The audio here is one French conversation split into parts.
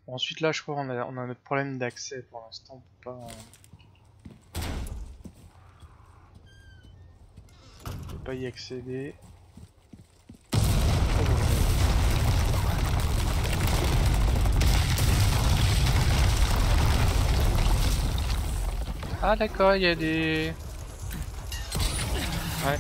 Bon, ensuite là je crois on a notre problème d'accès pour l'instant, on peut pas y accéder. Ah d'accord, il y a des... Ouais.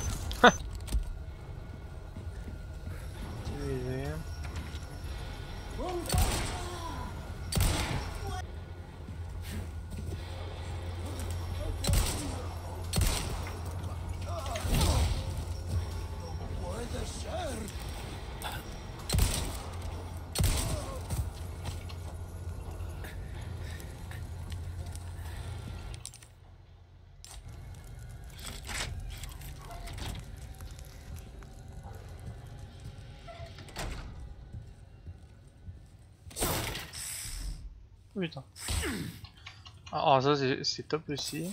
Putain. Ah ça c'est top aussi.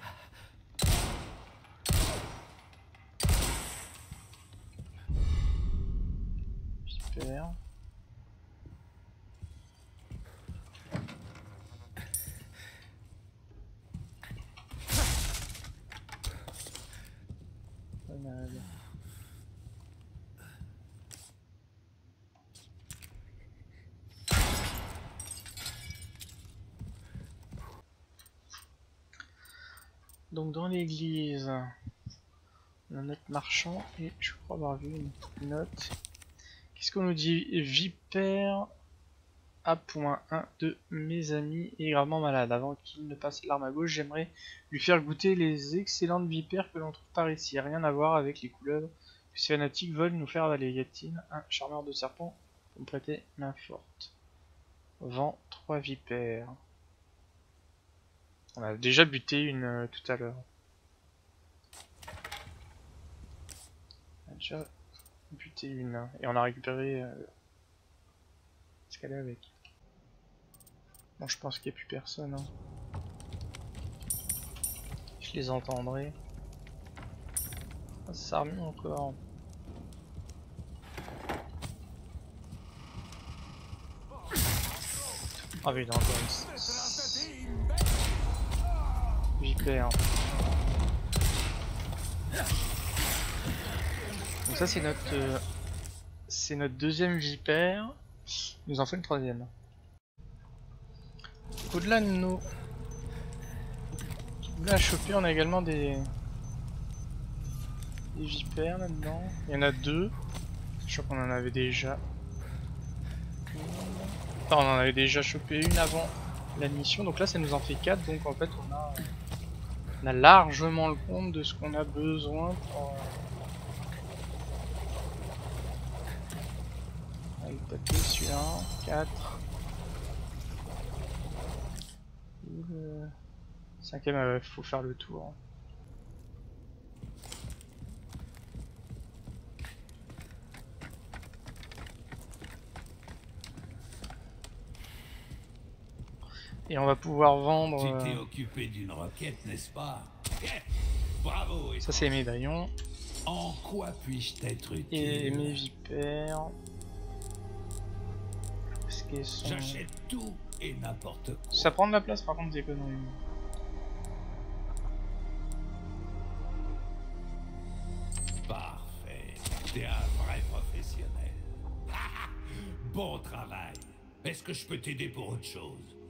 Super. Malade. Donc dans l'église, on a notre marchand et je crois avoir vu une petite note. Qu'est-ce qu'on nous dit? Vipère A.1 de mes amis est gravement malade. Avant qu'il ne passe l'arme à gauche, j'aimerais lui faire goûter les excellentes vipères que l'on trouve par ici. Rien à voir avec les couleuvres que ces fanatiques veulent nous faire avaler. Y a-t-il un charmeur de serpent pour me prêter main forte? Vend 3 vipères. On a déjà buté une tout à l'heure. On a déjà buté une et on a récupéré ce qu'elle est avec. Bon, je pense qu'il n'y a plus personne. Hein. Je les entendrai. Ah, ça remue encore. Ah oui, il y a encore une vipère. Donc ça c'est notre deuxième vipère. Il nous en faut une troisième. Au-delà de nos à choper, on a également des vipères là-dedans. Il y en a deux. Je crois qu'on en avait déjà. Enfin, on en avait déjà chopé une avant la mission. Donc là, ça nous en fait 4. Donc en fait, on a largement le compte de ce qu'on a besoin pour aller taper celui-là. 4. Le 5ème, faut faire le tour. Et on va pouvoir vendre. Tu t'es occupé d'une requête, n'est-ce pas? Bravo. Ça c'est les médaillons. En quoi puis-je t'être utile? Et mes vipères. Parce qu'elles sont... J'achète tout et n'importe quoi. Ça prend de la place par contre des conneries. Parfait. T'es un vrai professionnel. Bon travail. Est-ce que je peux t'aider pour autre chose?